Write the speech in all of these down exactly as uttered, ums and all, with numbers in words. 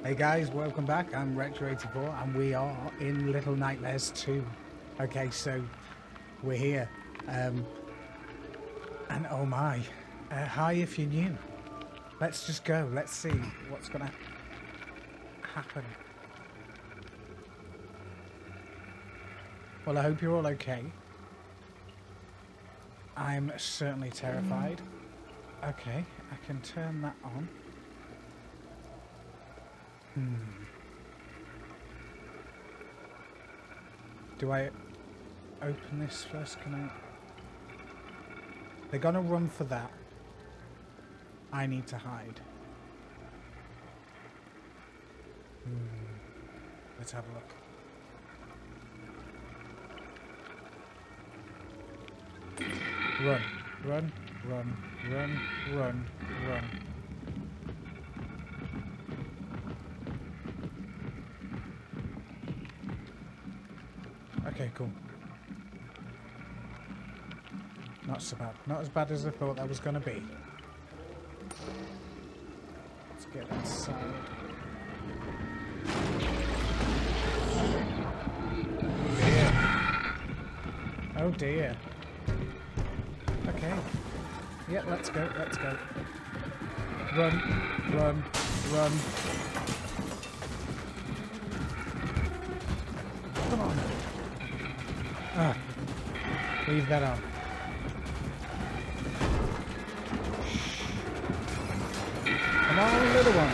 Hey guys, welcome back. I'm Retro eight four and we are in Little Nightmares two. Okay, so we're here. Um, and oh my, uh, hi if you're new. Let's just go. Let's see what's going to happen. Well, I hope you're all okay. I'm certainly terrified. Okay, I can turn that on. Hmm. Do I open this first? Can I? They're gonna run for that. I need to hide. Hmm. Let's have a look. Run, run, run, run, run, run. Okay, cool. Not so bad. Not as bad as I thought that was going to be. Let's get inside. Oh dear. Oh dear. Okay. Yeah, let's go, let's go. Run, run, run. Come on. Ah. Leave that on. Come on, little one.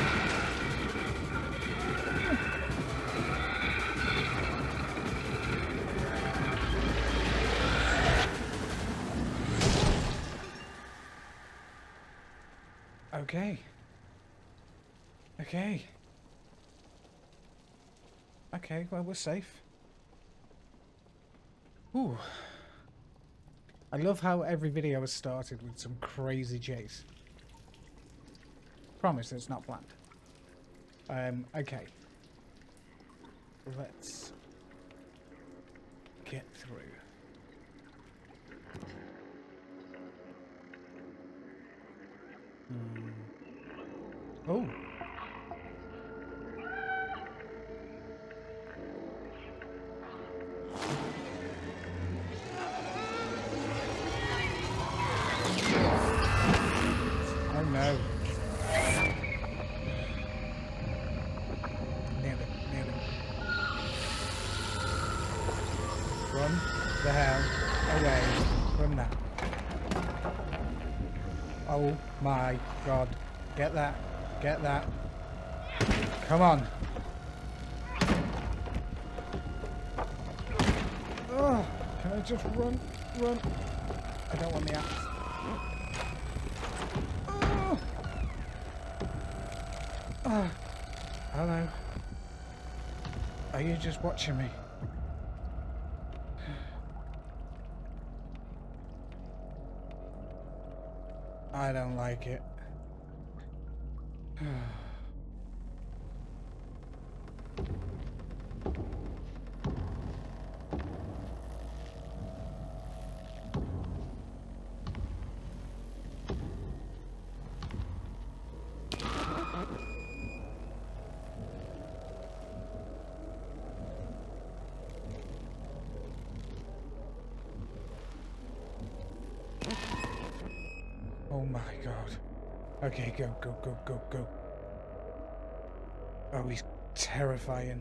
Okay. Okay. Okay, well, we're safe. Ooh. I love how every video has started with some crazy chase. Promise it's not planned. Um, okay. Let's get through. Hmm. Oh. Oh no. Nearly, nearly. Run the hell away from that. Oh my god. Get that. Get that. Come on. Oh, can I just run? Run. I don't want the axe. Oh. Oh. Hello. Are you just watching me? I don't like it. Oh my god. Okay, go, go, go, go, go. Oh, he's terrifying.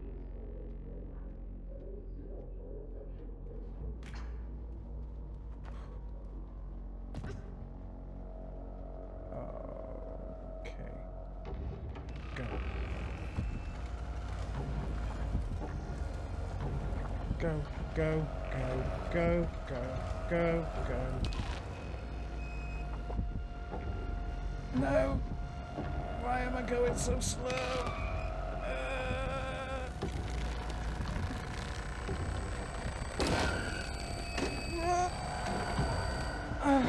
Okay. Go. Go, go, go, go, go, go, go. No! Why am I going so slow? Uh... Uh...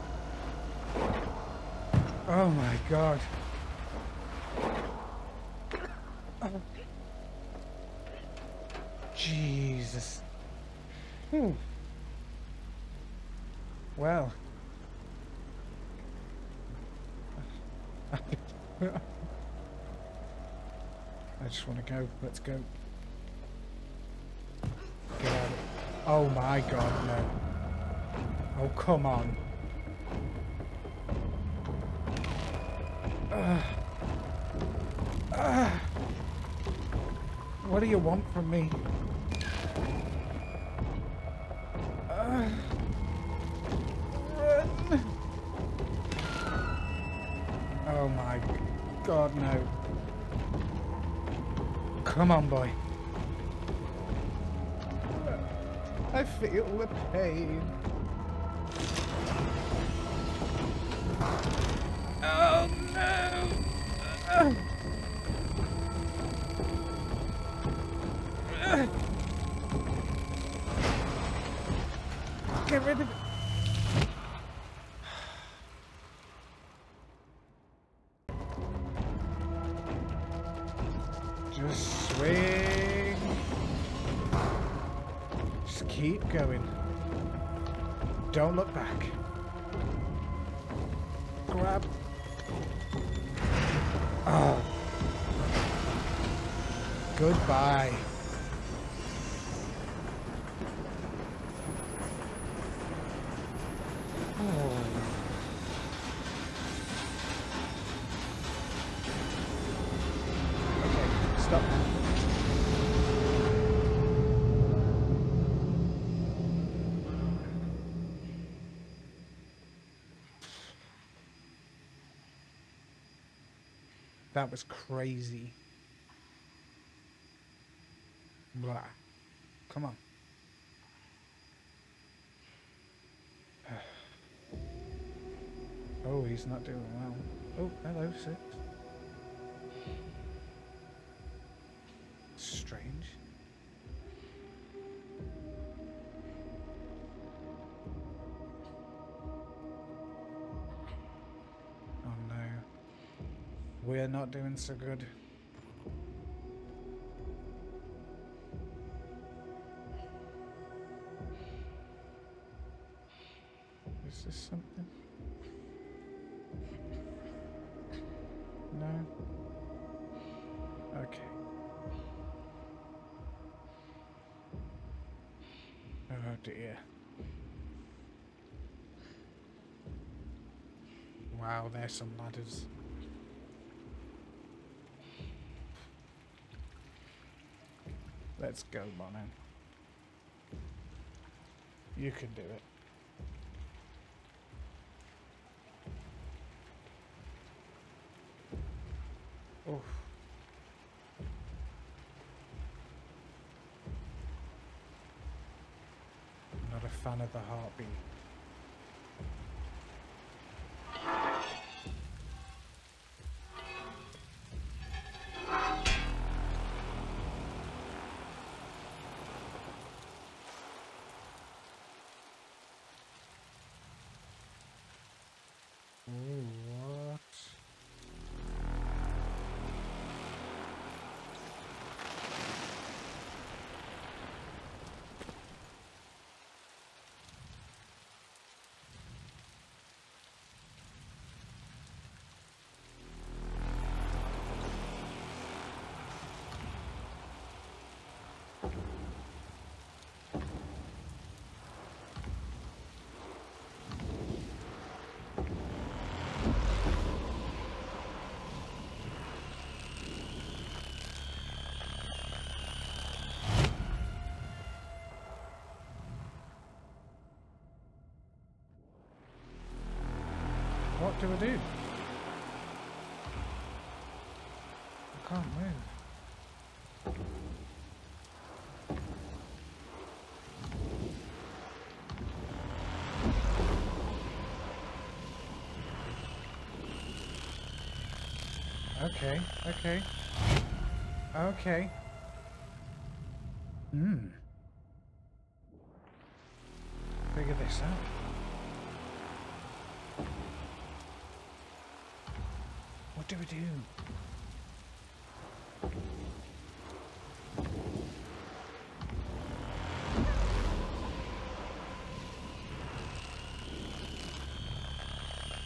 Oh my god. Oh. Jesus. Hmm. Well. I just want to go. Let's go. Get out. Oh my god, no. Oh, come on. Uh, uh, what do you want from me? Uh, run. Oh my god, no. Come on, boy. I feel the pain. Oh no! Uh, uh, get rid of it. Just swing. Just keep going. Don't look back. Grab. Oh. Goodbye. Oh. Okay, stop now. That was crazy. Blah. Come on. Oh, he's not doing well. Oh, hello, Six. Strange. Oh no. We're not doing so good. Is this something? No? Okay. Oh dear. Wow, there's some ladders. Let's go, Bono. You can do it. Oof. Not a fan of the heartbeat. What do I do? I can't move. Okay, okay. Okay. Hmm. Figure this out. What do we do?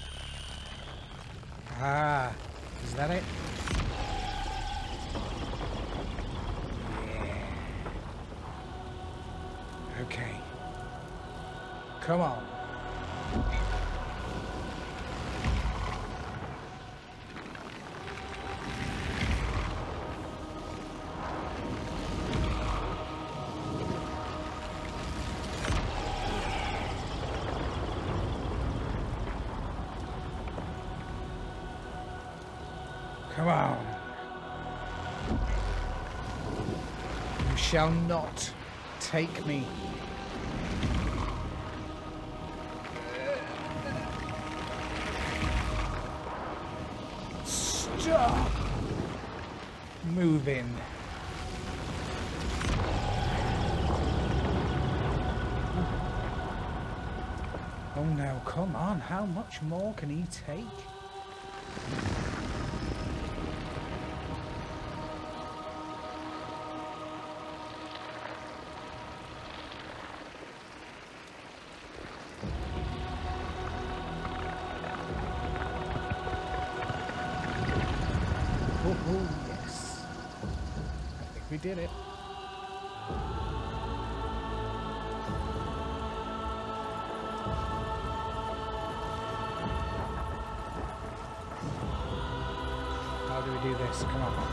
Ah, is that it? Okay. Come on. Come on. You shall not take me. Stop moving. Oh no, come on. How much more can he take? Oh, oh, yes. I think we did it. How do we do this? Come on.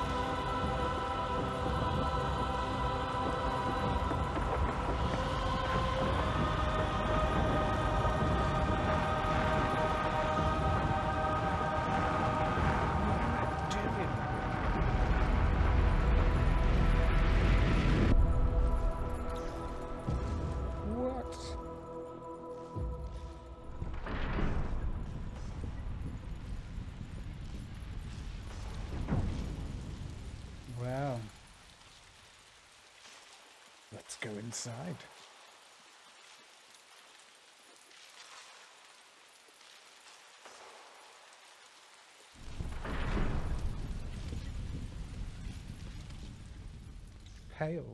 Well, let's go inside. Hailed.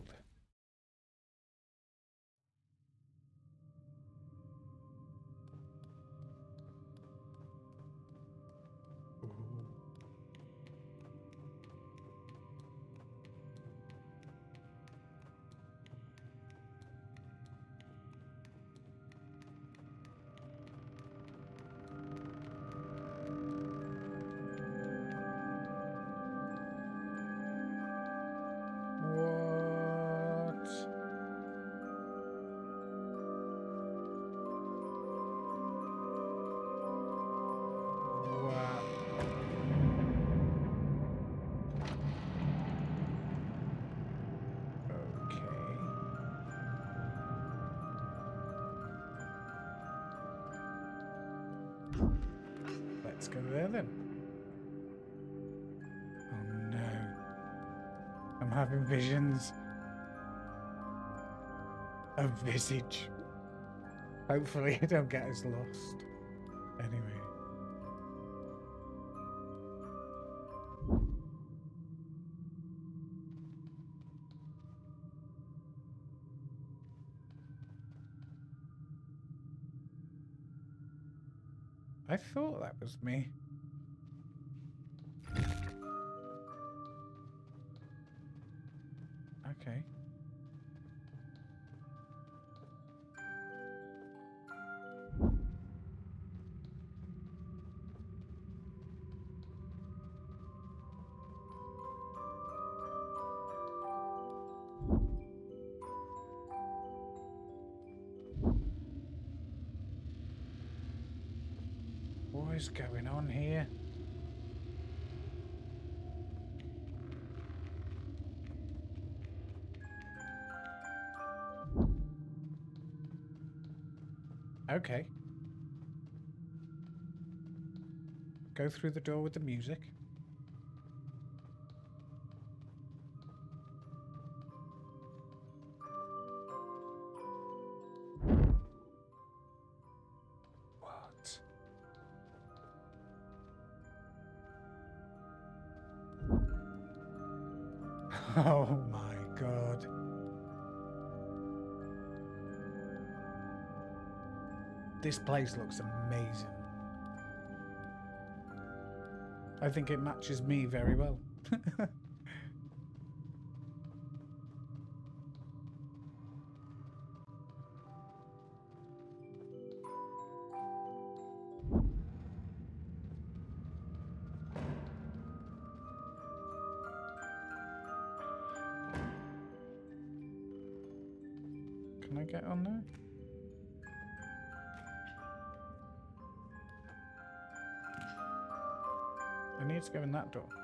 Let's go there then. Oh no. I'm having visions of visage. Hopefully I don't get us lost. Anyway. I thought that was me. Okay. What is going on here? Okay. Go through the door with the music. What? Oh my God. This place looks amazing. I think it matches me very well. Can I get on there? I need to go in that door.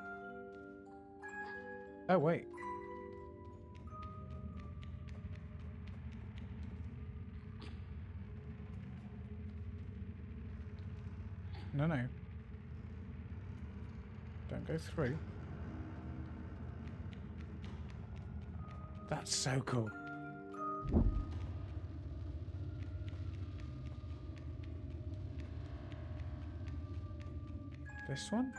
Oh, wait. No, no. Don't go through. That's so cool. This one?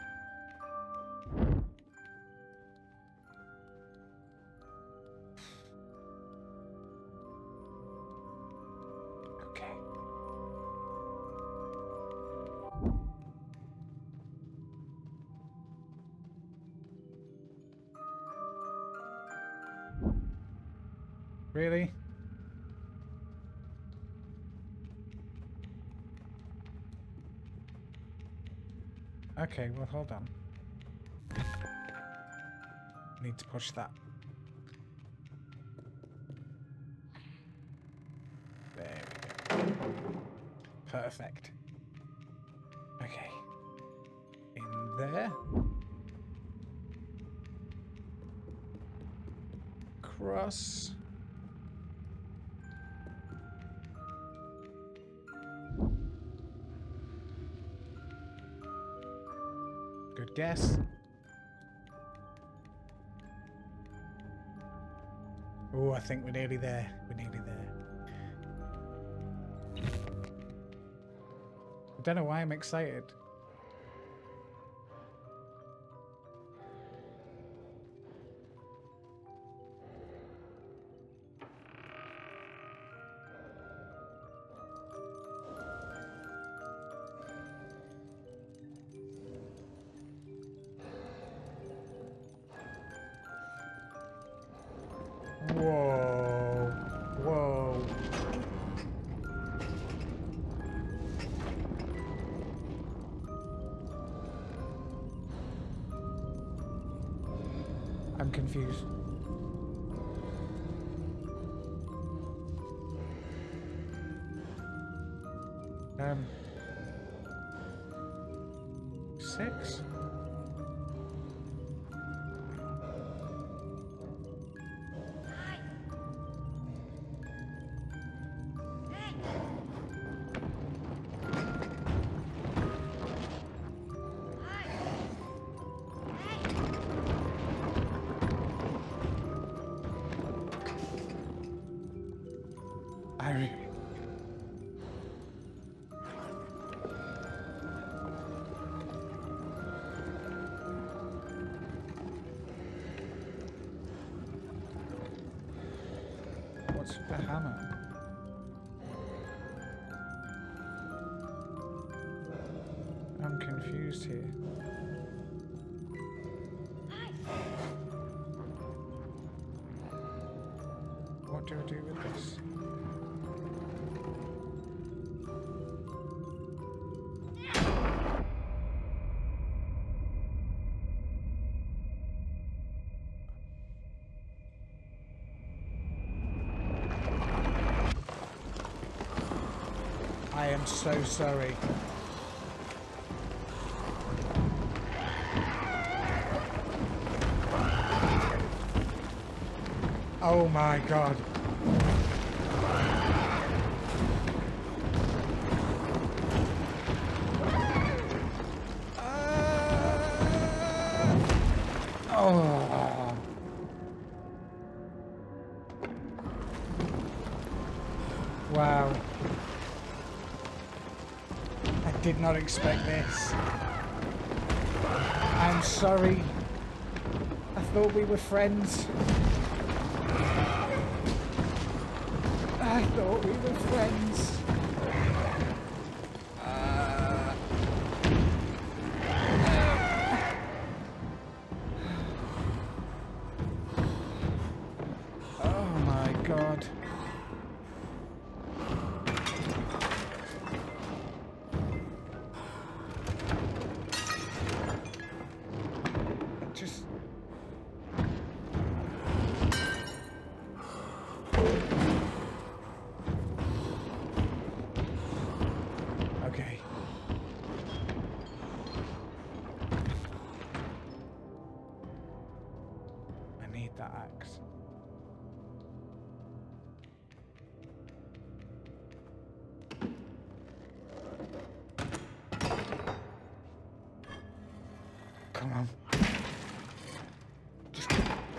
Okay. Really? Okay, well, hold on. Need to push that. There we go. Perfect. Okay. In there. Cross. Good guess. Oh, I think we're nearly there. We're nearly there. I don't know why I'm excited. Whoa. Whoa. I'm confused. Um. Six? I really... What's the hammer? I'm confused here. What do I do with this? I am so sorry. Oh my god. Uh, oh. Wow. I did not expect this. I'm sorry. I thought we were friends. I thought we were friends. Uh, oh my god. Just... need that axe. Come on. Just...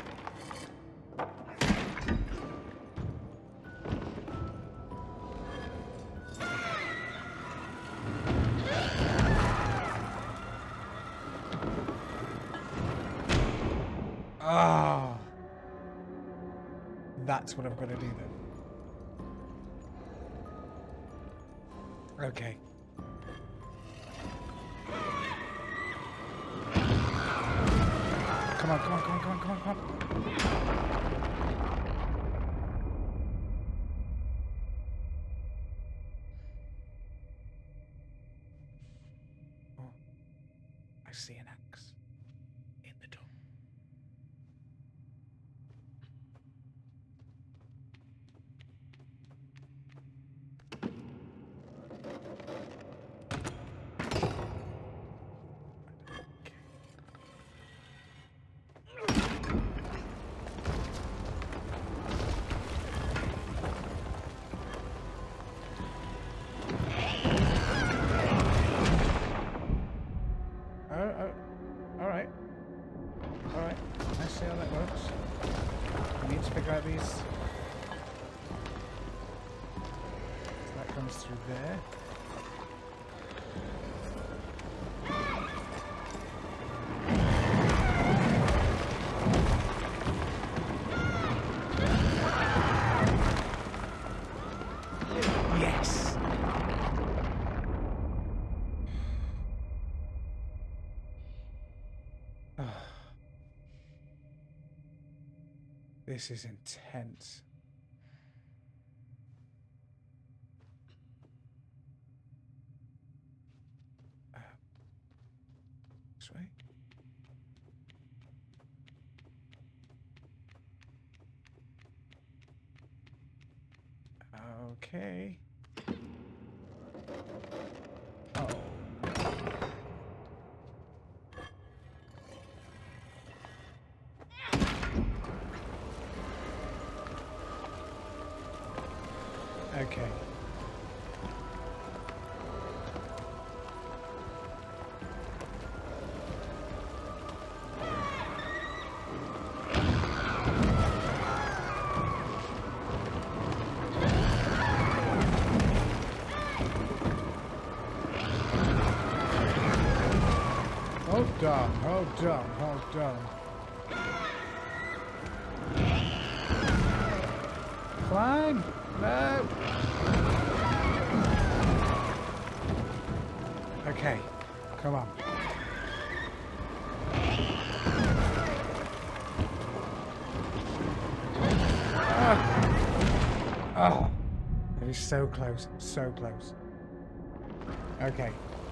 Ah, that's what I've got to do then. Okay. Come on, come on, come on, come on, come on, come on. Oh, I see an axe in the door. Through there. Yes. Oh. This is intense. Right. Okay. Oh. Okay. Hold on, hold on, hold on. Climb! No! Okay, come on. Ah! Oh, it is so close, so close. Okay.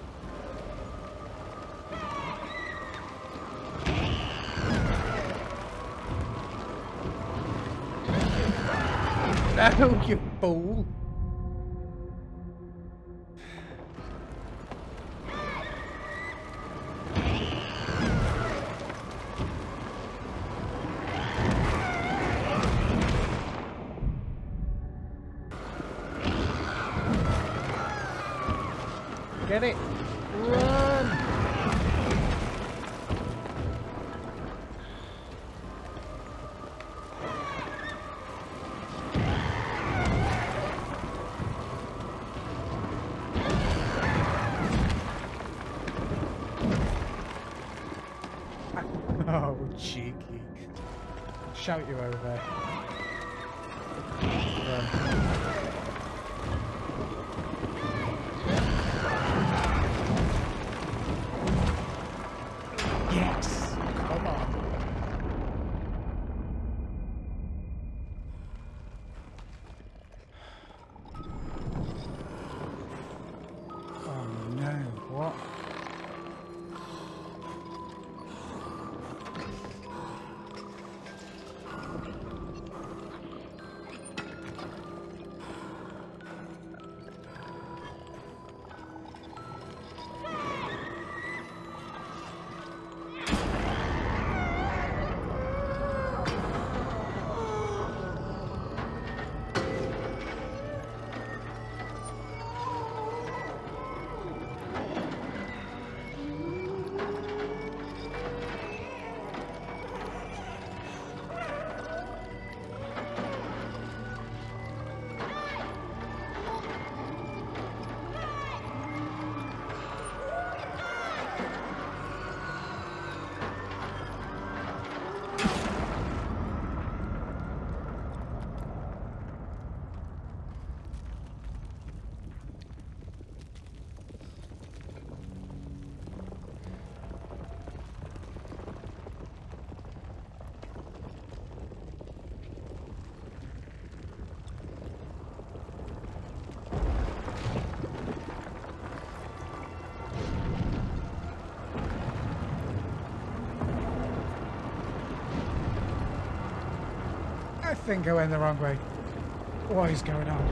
No, you fool! Get it! Run! Oh, cheeky. Shout you over. Run. Yes! Come on. Oh no, what? I think I went the wrong way. What is going on?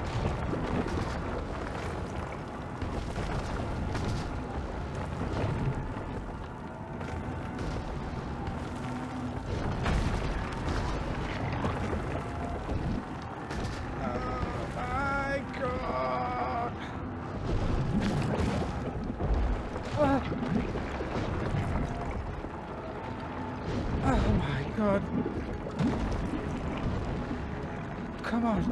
Oh my god! Ah. Oh my god! Come on!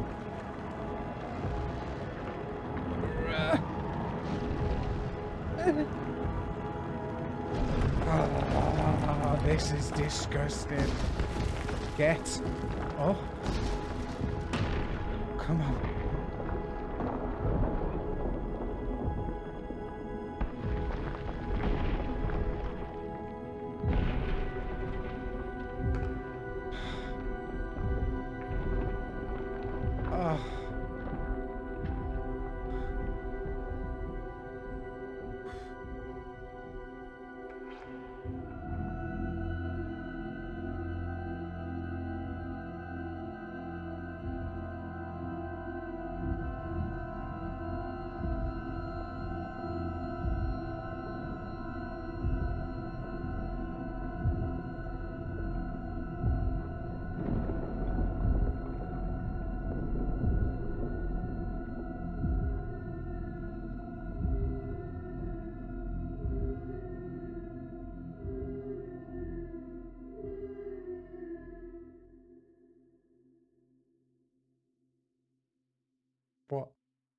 Oh, this is disgusting. Get. Oh. Come on. Oh. What?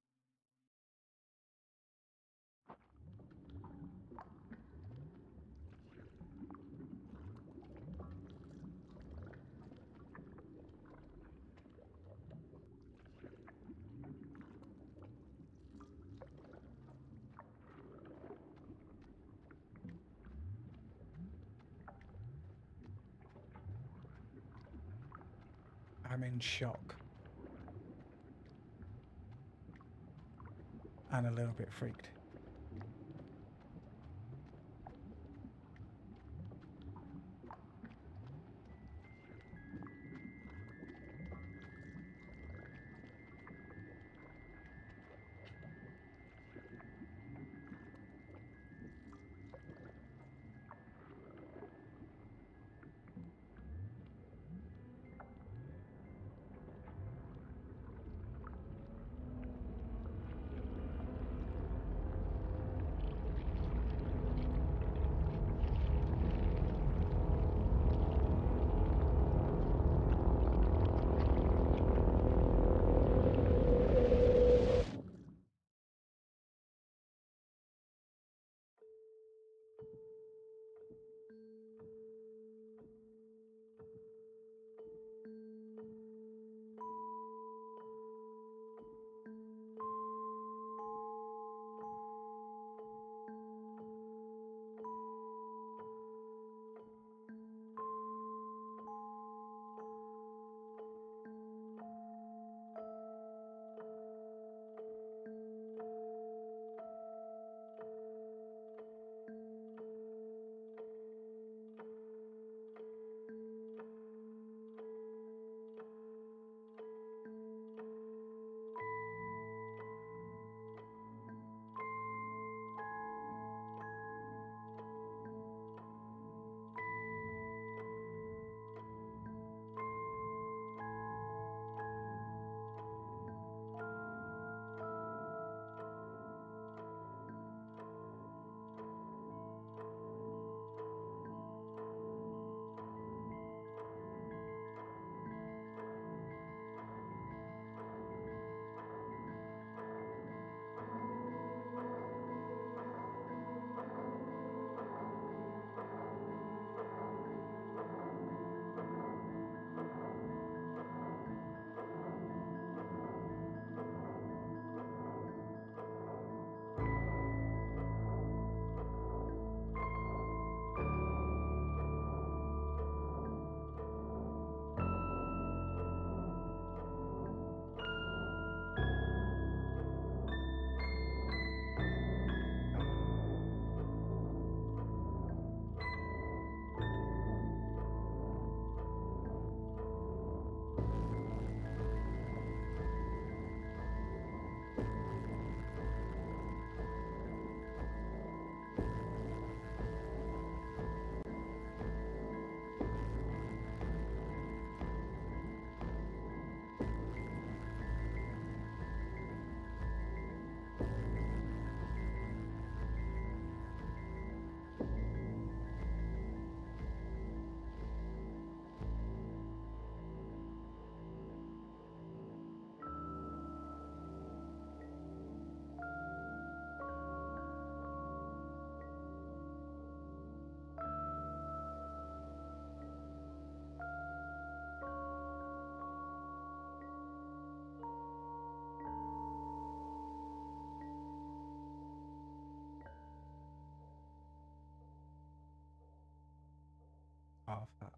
I'm in shock. And a little bit freaked. half that.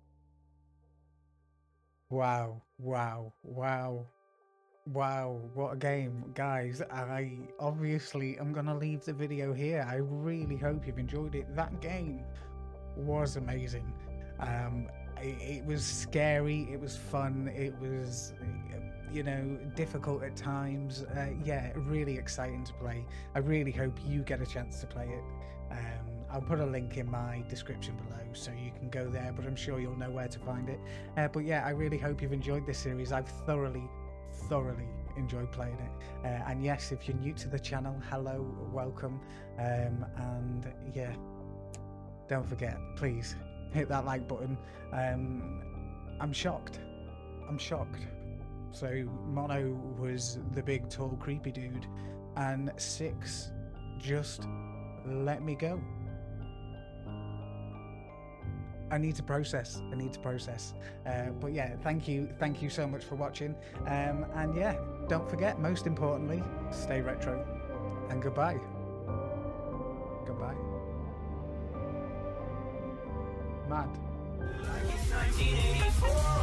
Wow, wow, wow, wow, what a game, guys. I obviously am gonna leave the video here. I really hope you've enjoyed it. That game was amazing. Um, it, it was scary, it was fun, it was, you know, difficult at times. Uh, yeah, really exciting to play. I really hope you get a chance to play it. Um, I'll put a link in my description below so you can go there, but I'm sure you'll know where to find it. Uh, but yeah, I really hope you've enjoyed this series. I've thoroughly, thoroughly enjoyed playing it. Uh, and yes, if you're new to the channel, hello, welcome. Um, and yeah, don't forget, please hit that like button. Um, I'm shocked. I'm shocked. So Mono was the big, tall, creepy dude, and Six just let me go. I need to process. I need to process. Uh, but yeah, thank you. Thank you so much for watching. Um, and yeah, don't forget, most importantly, stay retro. And goodbye. Goodbye. Mad.